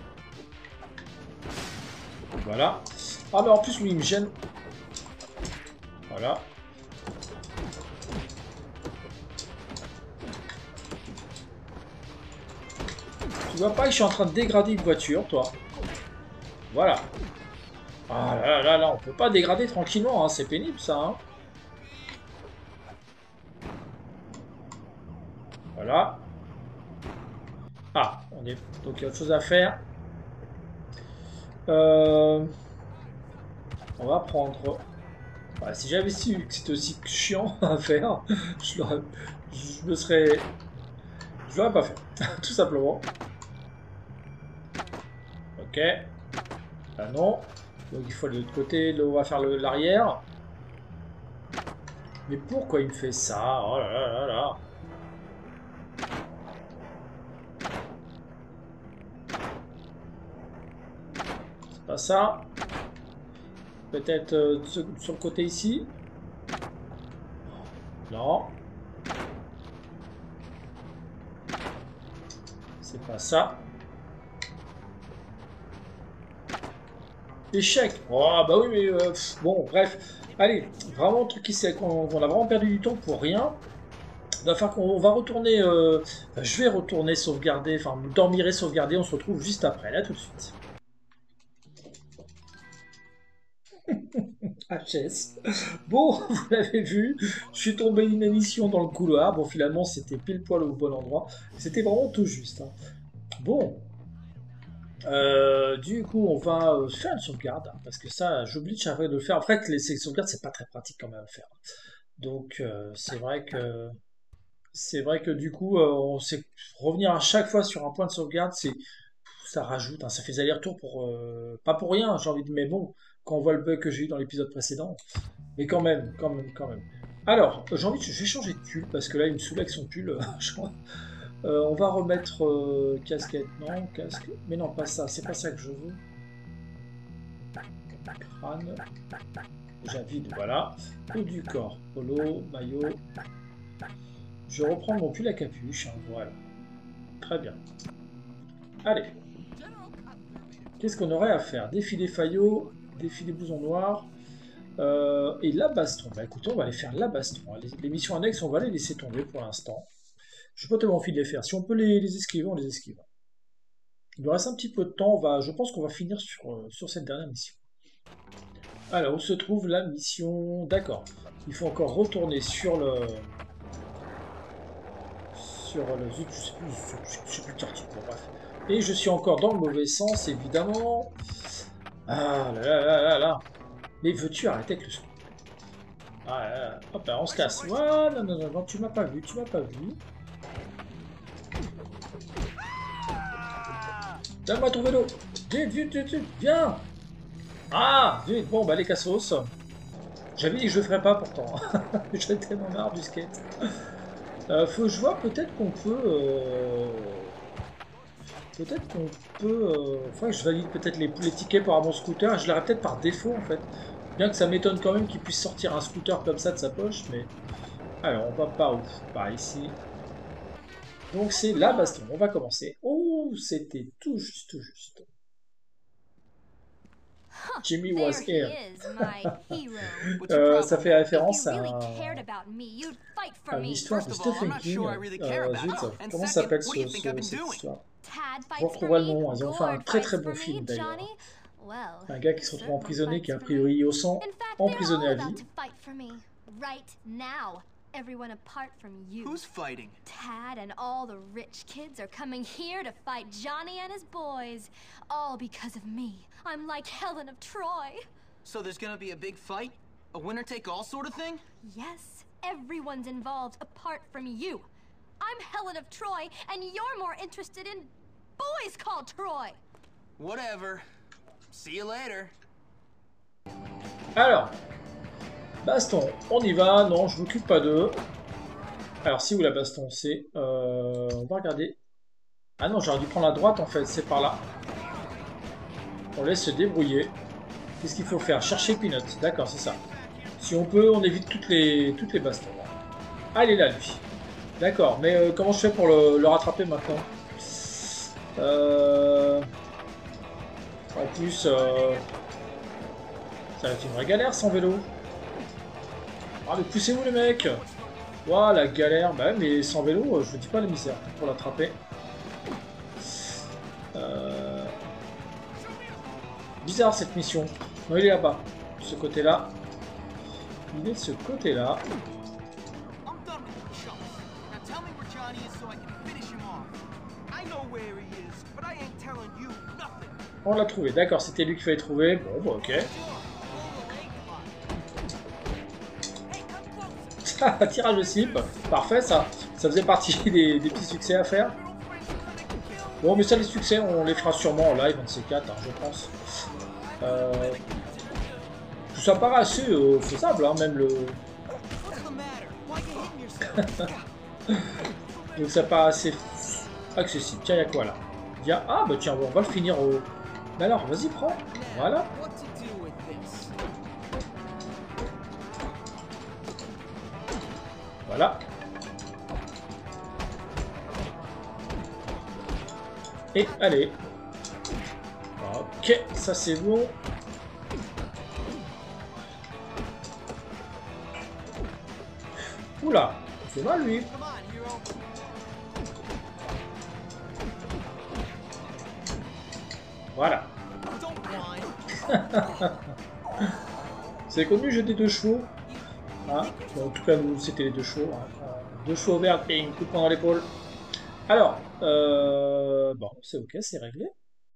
Voilà. Ah, mais en plus, lui, il me gêne. Voilà. Tu vois pas que je suis en train de dégrader une voiture, toi. Voilà. Ah là, on peut pas dégrader tranquillement, hein. C'est pénible, ça, hein. Voilà. Ah, on est... Donc, il y a autre chose à faire. On va prendre... Voilà, si j'avais su que c'était aussi chiant à faire, je me serais... Je l'aurais pas fait, tout simplement. Ok. Là, non. Donc, il faut de l'autre côté. Là, on va faire l'arrière. Mais pourquoi il me fait ça? Oh là là là là. C'est pas ça. Peut-être sur le côté ici. Non. C'est pas ça. Échec. Oh bah oui mais bon bref. Allez, vraiment le truc qui c'est qu'on a vraiment perdu du temps pour rien. Il va falloir qu'on va retourner... je vais retourner sauvegarder, enfin dormir et sauvegarder, on se retrouve juste après, là tout de suite. HS. Bon, vous l'avez vu, je suis tombé d'inanition dans le couloir. Bon, finalement, c'était pile poil au bon endroit. C'était vraiment tout juste. Hein. Bon. Du coup, on va faire une sauvegarde. Hein, parce que ça, j'oublie chaque fois de le faire. En fait, les sauvegardes, c'est pas très pratique quand même à faire. Donc, c'est vrai que... C'est vrai que du coup, on sait revenir à chaque fois sur un point de sauvegarde, ça rajoute, hein, ça fait des allers-retours pour pas pour rien, j'ai envie de, mais bon, quand on voit le bug que j'ai eu dans l'épisode précédent, mais quand même. Alors, j'ai envie je vais changer de pull parce que là, il me saoule avec son pull. On va remettre casquette, non, casque, mais non, pas ça, c'est pas ça que je veux. Crâne, j'avide, voilà, haut du corps, polo, maillot. Je vais reprendre mon pull à capuche, hein, voilà. Très bien. Allez. Qu'est-ce qu'on aurait à faire? Défilé faillot, défilé blouson noir, et la baston. Bah écoutez, on va aller faire la baston. Les missions annexes, on va les laisser tomber pour l'instant. Je n'ai pas tellement envie de les faire. Si on peut les esquiver, on les esquive. Il nous reste un petit peu de temps, je pense qu'on va finir sur cette dernière mission. Alors, où se trouve la mission? D'accord. Il faut encore retourner sur le... zut, je sais plus le quartier, bon, bref. Et je suis encore dans le mauvais sens, évidemment. Ah là là là là là. Mais veux-tu arrêter avec le scoop? Ah là là. Hop là, on se casse. Voilà, non, tu m'as pas vu, Donne-moi ton vélo. Vite, viens. Ah, vite, bon, bah les cassos. J'avais dit que je le ferais pas pourtant. J'en ai tellement marre du skate. Faut que je vois, peut-être qu'on peut... Enfin, je valide peut-être les tickets pour avoir mon scooter. Je l'aurais peut-être par défaut, en fait. Bien que ça m'étonne quand même qu'il puisse sortir un scooter comme ça de sa poche, mais... Alors, on va par où? Par ici. Donc, c'est la baston. On va commencer. Oh, c'était tout juste. Jimmy was here. Ça fait référence à l'histoire de Stephen King. Zut, comment s'appelle cette histoire? Je retrouverai le nom. Ils ont fait un très très bon film d'ailleurs. Un gars qui se retrouve emprisonné, qui est a priori innocent, emprisonné à vie. Everyone apart from you. Who's fighting? Tad and all the rich kids are coming here to fight Johnny and his boys. All because of me. I'm like Helen of Troy. So there's gonna be a big fight? A winner-take-all sort of thing? Yes, everyone's involved apart from you. I'm Helen of Troy, and you're more interested in boys called Troy. Whatever. See you later. Alors, baston, on y va. Non, je m'occupe pas d'eux. Alors, si où la baston, c'est... on va regarder. Ah non, j'aurais dû prendre la droite en fait, c'est par là. On laisse se débrouiller. Qu'est-ce qu'il faut faire? Chercher Peanut. D'accord, c'est ça. Si on peut, on évite toutes les bastons. Allez là, lui. D'accord, mais comment je fais pour le rattraper maintenant? En plus, ça va être une vraie galère sans vélo. Ah, mais poussez-vous les mecs! Ouah, la galère. Bah, mais sans vélo, je vous dis pas la misère pour l'attraper. Bizarre cette mission. Non, il est là-bas. De ce côté-là. Il est de ce côté-là. On l'a trouvé. D'accord, c'était lui qu'il fallait trouver. Bon, bah, ok. Tirage de slip. Parfait, ça faisait partie des petits succès à faire. Bon, mais ça, les succès, on les fera sûrement en live, un de ces quatre, hein, je pense. Ça paraît assez faisable, hein, même le... Donc ça paraît assez accessible. Tiens, il y a quoi là? Ah, bah tiens, on va le finir au... Mais alors, vas-y, prends. Voilà. Voilà. Et allez. Ok, ça c'est bon. Oula, c'est mal lui. Voilà. C'est connu, j'ai des deux chevaux. Hein, bon, en tout cas, nous, c'était les deux chevaux. Hein. Deux chevaux verts, ping, coup de poing dans l'épaule. Alors, bon, c'est ok, c'est réglé.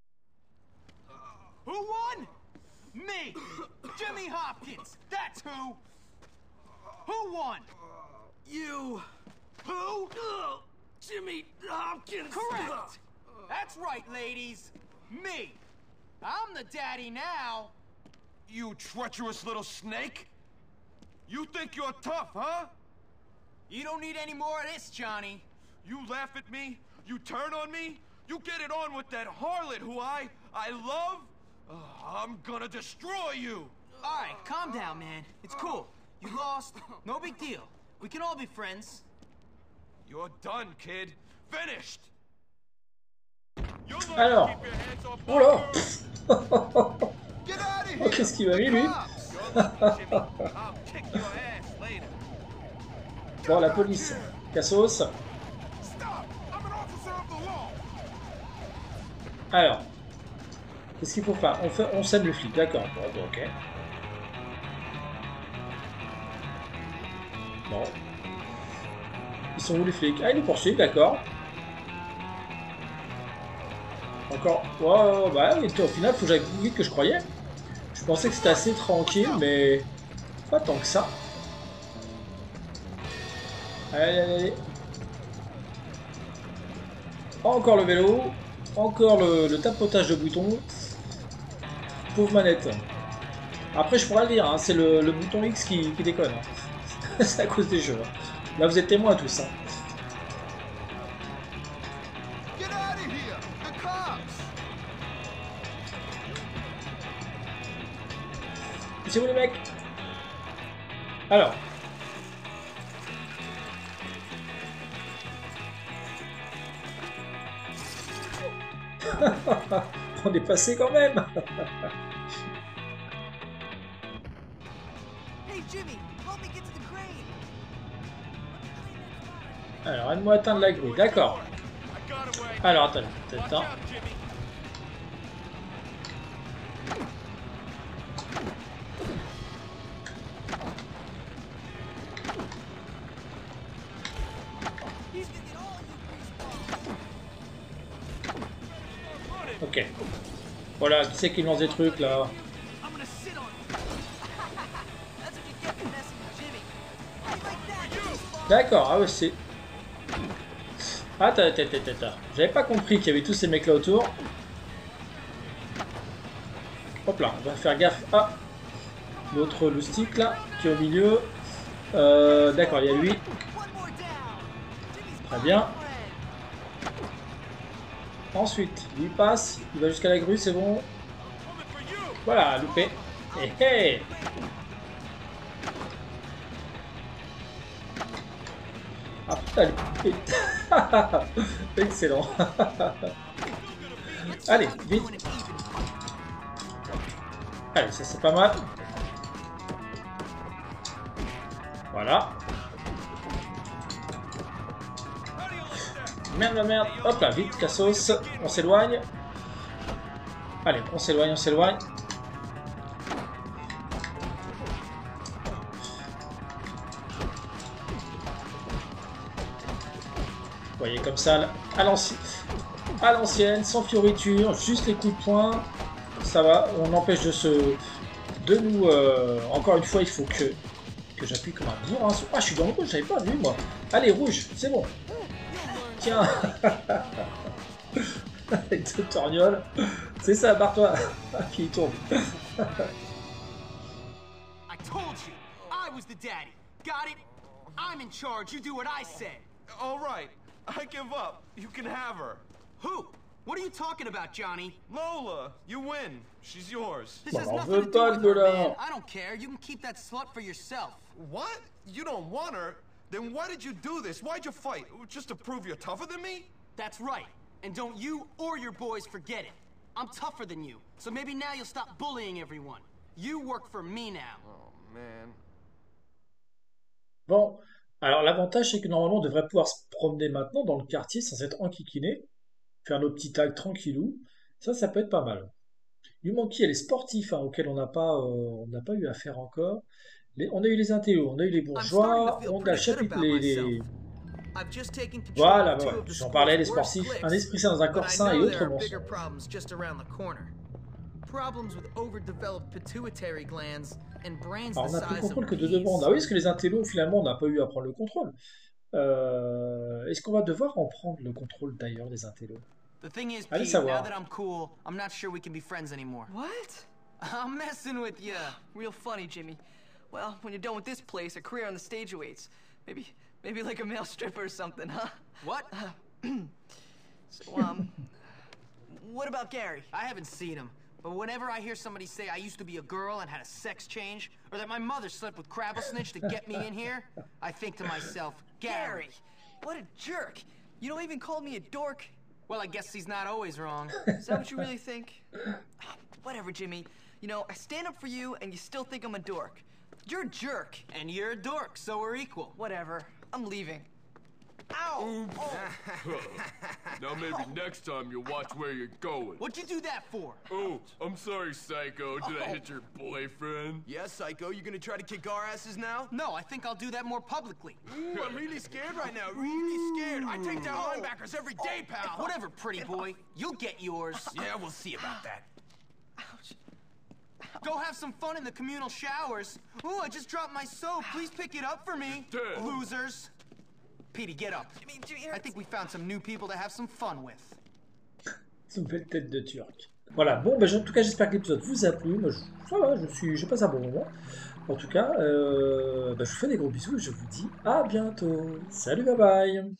Who won? Me! Jimmy Hopkins! That's who! Who won? You. Who? Jimmy Hopkins! Correct! That's right, ladies! Me! I'm the daddy now! You treacherous little snake! You think you're tough, huh? You don't need any more of this, Johnny. You laugh at me? You turn on me? You get it on with that harlot who I love? I'm gonna destroy you! Alright, calm down, man. It's cool. You lost. No big deal. We can all be friends. You're done, kid. Finished! You'll learn Alors. to keep your hands off my Oula. girl. Get out of here! Oh, qu'est-ce qu'il m'a mis, lui? You're lucky, Jimmy. I'll kick your ass later. Bon, la police. Cassos. Stop! I'm an officer of the law! Alors. Qu'est-ce qu'il faut faire? On sème le flic, d'accord. Bon, ok. Bon. Ils sont où les flics? Ah, ils nous poursuivent, d'accord. Encore. Oh, bah oui, au final, faut que j'aille plus vite que je croyais. Je pensais que c'était assez tranquille, mais pas tant que ça. Allez, allez, allez. Encore le vélo. Encore le tapotage de boutons. Pauvre manette. Après, je pourrais le dire, hein, c'est le bouton X qui déconne. Hein. C'est à cause des jeux. Hein. Là, vous êtes témoins de tout ça. Get out of here! The cops! C'est où les mecs? Alors. On est passé quand même. Hey, Jimmy, help me get to the crane. Alors, aide-moi à atteindre la grue, d'accord. I got it right. Alors, attendez, Watch attends. out, Jimmy. He's gonna get all you greaseballs. Ok. Voilà, qui c'est qui lance des trucs là? I'm gonna sit on it. That's what you get for messing with Jimmy. How you like that, greaseball? D'accord, ah ouais, c'est. Attends, attends, attends, attends. J'avais pas compris qu'il y avait tous ces mecs là autour. Hop là, on va faire gaffe à l'autre loustic là, qui est au milieu. D'accord, il y a lui. One more down. Jimmy's Très bien. friend. Ensuite, il passe, il va jusqu'à la grue, c'est bon. Coming for you. Voilà, loupé. Hé hé. Ah putain, excellent. Allez, vite. Allez, ça c'est pas mal. Voilà. How do you like that? Merde, la merde. Hop là, vite, Cassos. On s'éloigne. Allez, on s'éloigne, on s'éloigne. Vous voyez, comme ça, là, à l'ancienne, sans fioriture, juste les coups de poing. Ça va, on empêche de nous... encore une fois, il faut que j'appuie comme un bourrin. Ah, je suis dans le rouge, j'avais pas vu, moi. Allez, rouge, c'est bon. Tiens. Avec deux torgnoles. C'est ça, barre-toi. Puis il tombe. I told you, I was the daddy. Got it? I'm in charge. You do what I said. All right. I give up. You can have her. Who? What are you talking about, Johnny? Lola, you win. She's yours. This Bon, has on nothing veut to do pas with de her, Lola. man. I don't care. You can keep that slut for yourself. What? You don't want her? Then why did you do this? Why'd you fight? Just to prove you're tougher than me? That's right. And don't you or your boys forget it. I'm tougher than you, so maybe now you'll stop bullying everyone. You work for me now. Oh, man. Bon, alors l'avantage c'est que normalement on devrait pouvoir se promener maintenant dans le quartier sans être enquiquiné, faire nos petits tags tranquillou. Ça peut être pas mal. Il manquait les sportifs hein, auxquels on n'a pas eu affaire encore. On a eu les intellos, on a eu les bourgeois, on a chapitre Voilà, ouais, j'en parlais, les sportifs. Un esprit sain dans un corps sain et autres mensonges. Alors on n'a plus le contrôle que de deux bandes. Ah oui, parce que les intellos, finalement, on n'a pas eu à prendre le contrôle. Est-ce qu'on va devoir en prendre le contrôle d'ailleurs des intellos? The thing is, Allez Pete, savoir. now that I'm cool, I'm not sure we can be friends anymore. What? I'm messing with you. Real funny, Jimmy. Well, when you're done with this place, a career on the stage awaits. Maybe like a male stripper or something, huh? What? So, what about Gary? I haven't seen him, but whenever I hear somebody say I used to be a girl and had a sex change, or that my mother slept with Crabblesnitch to get me in here, I think to myself, Gary. What a jerk! You don't even call me a dork. Well, I guess he's not always wrong. Is that what you really think? Whatever, Jimmy. You know, I stand up for you and you still think I'm a dork. You're a jerk. And you're a dork, so we're equal. Whatever. I'm leaving. Ow! Now maybe next time you'll watch where you're going. What'd you do that for? Oh, I'm sorry, Psycho. Did I hit your boyfriend? Yeah, Psycho, you gonna try to kick our asses now? No, I think I'll do that more publicly. Ooh, I'm really scared right now, really scared. I take down linebackers every day, pal. Whatever, pretty boy. You'll get yours. Yeah, we'll see about that. Go have some fun in the communal showers. Ooh, I just dropped my soap. Please pick it up for me. Dad. Losers. Petey, get up. Jimmy, I think we found some new people to have some fun with. C'est une belle tête de turc. Voilà, bon, en tout cas, j'espère que l'épisode vous a plu. Moi, ça va, je passe un bon moment. En tout cas, je vous fais des gros bisous et je vous dis à bientôt. Salut, bye bye.